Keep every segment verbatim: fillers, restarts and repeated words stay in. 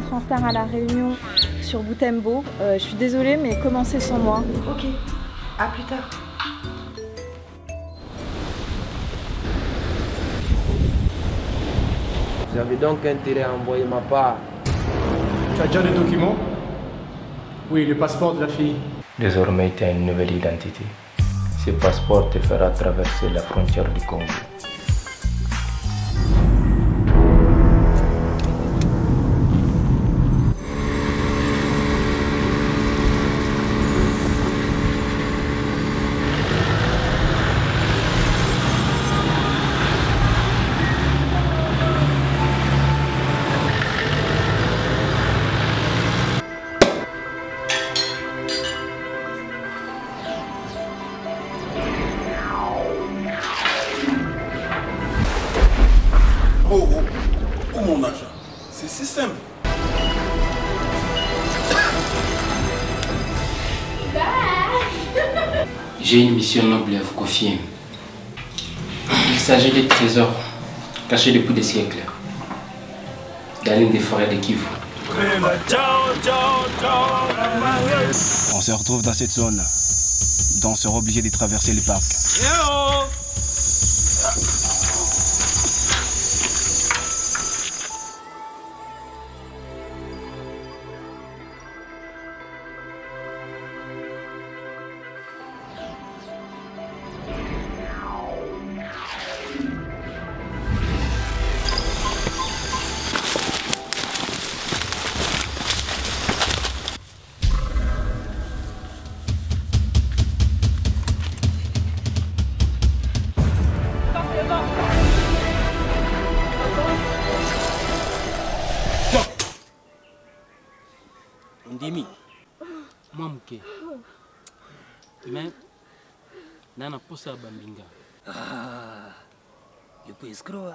Transtar à La Réunion sur Boutembo. Euh, je suis désolée, mais commencez sans moi. Ok, à plus tard. J'avais donc intérêt à envoyer ma part. Tu as déjà des documents? Oui, le passeport de la fille. Désormais, tu as une nouvelle identité. Ce passeport te fera traverser la frontière du Congo. Oh, oh, oh mon argent, c'est si simple. J'ai une mission noble à vous confier. Il s'agit des trésors cachés depuis des siècles dans l'une des forêts de Kivu. On se retrouve dans cette zone, donc on sera obligé de traverser le parc. Ndimi, moi muke, mais nana posa bambinga. Ah, you peux escroc.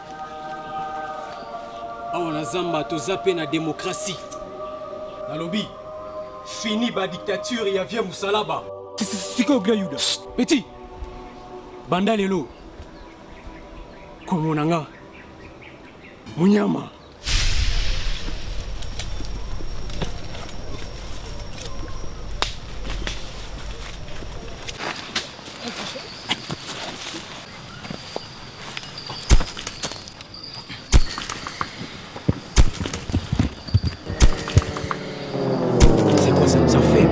On a zamba to zappé na démocratie. Na lobby, fini ba dictature et vient Moussalaba. C'est quoi Gayuda? Petit, banda lelo. Komonanga, Munyama. C'est quoi ça, ça fait?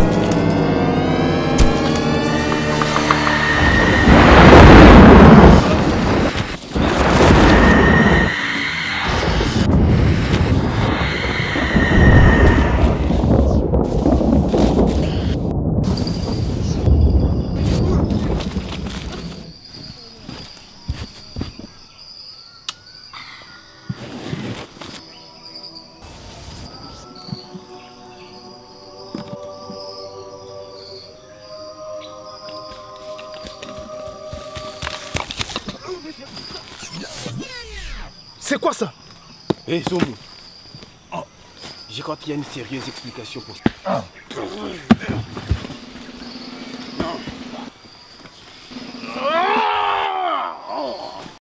C'est quoi ça? Hé, hey, Zomo. Oh, je crois qu'il y a une sérieuse explication pour ça. Ah.